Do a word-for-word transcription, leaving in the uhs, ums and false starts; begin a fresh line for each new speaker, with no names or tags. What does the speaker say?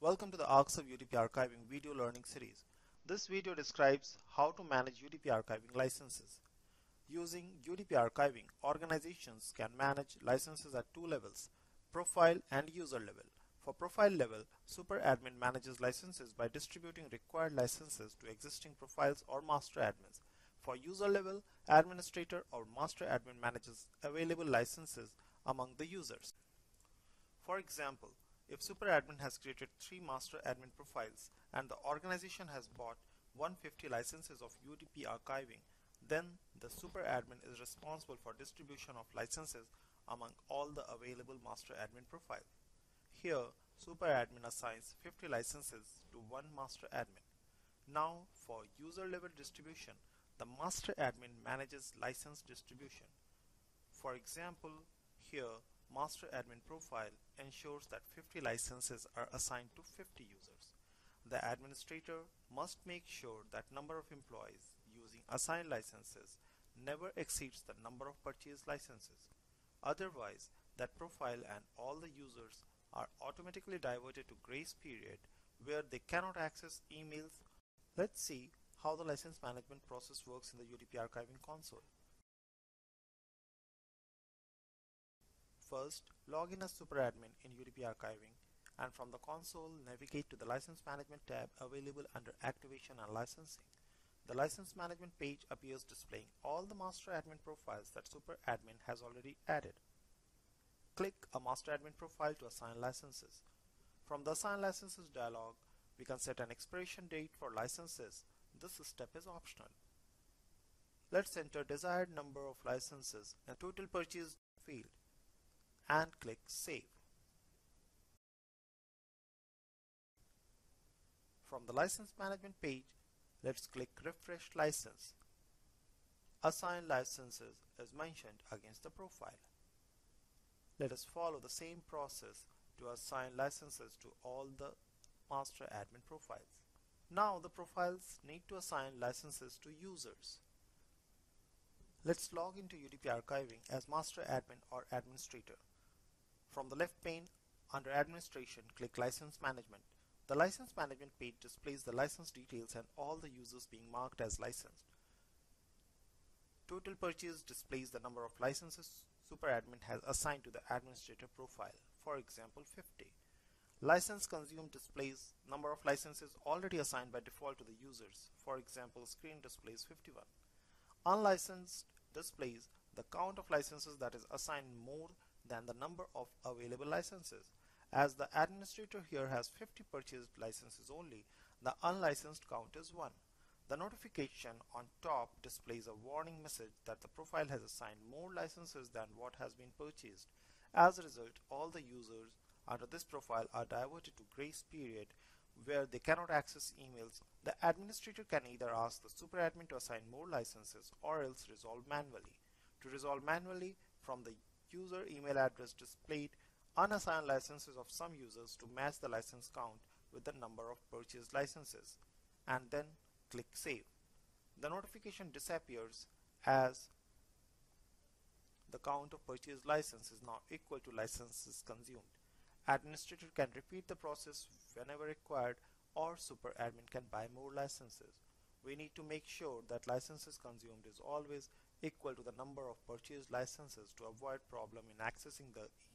Welcome to the Arcs of U D P Archiving video learning series. This video describes how to manage U D P archiving licenses. Using U D P archiving, organizations can manage licenses at two levels, profile and user level. For profile level, superadmin manages licenses by distributing required licenses to existing profiles or master admins. For user level, administrator or master admin manages available licenses among the users. For example, if superadmin has created three master admin profiles and the organization has bought one hundred fifty licenses of U D P archiving, then the superadmin is responsible for distribution of licenses among all the available master admin profiles. Here, superadmin assigns fifty licenses to one master admin. Now, for user level distribution, the master admin manages license distribution. For example, here master admin profile ensures that fifty licenses are assigned to fifty users. The administrator must make sure that number of employees using assigned licenses never exceeds the number of purchased licenses. Otherwise, that profile and all the users are automatically diverted to grace period where they cannot access emails. Let's see how the license management process works in the U D P archiving console. First, log in as superadmin in U D P archiving and from the console navigate to the license management tab available under activation and licensing. The license management page appears displaying all the master admin profiles that superadmin has already added. Click a master admin profile to assign licenses. From the assign licenses dialog, we can set an expiration date for licenses. This step is optional. Let's enter desired number of licenses and total purchase field and click Save. From the license management page, let's click Refresh License. Assign licenses is mentioned against the profile. Let us follow the same process to assign licenses to all the master admin profiles. Now the profiles need to assign licenses to users. Let's log into U D P archiving as master admin or administrator. From the left pane, under Administration, click License Management. The License Management page displays the license details and all the users being marked as licensed. Total Purchase displays the number of licenses superadmin has assigned to the administrator profile, for example fifty. License Consumed displays number of licenses already assigned by default to the users, for example Screen displays fifty-one. Unlicensed displays the count of licenses that is assigned more than the number of available licenses. As the administrator here has fifty purchased licenses only, the unlicensed count is one. The notification on top displays a warning message that the profile has assigned more licenses than what has been purchased. As a result, all the users under this profile are diverted to grace period where they cannot access emails. The administrator can either ask the superadmin to assign more licenses or else resolve manually. To resolve manually, from the user email address displayed unassigned licenses of some users to match the license count with the number of purchased licenses, and then click Save. The notification disappears as the count of purchased license is now equal to licenses consumed. Administrator can repeat the process whenever required, or superadmin can buy more licenses. We need to make sure that licenses consumed is always equal to the number of purchased licenses to avoid problem in accessing the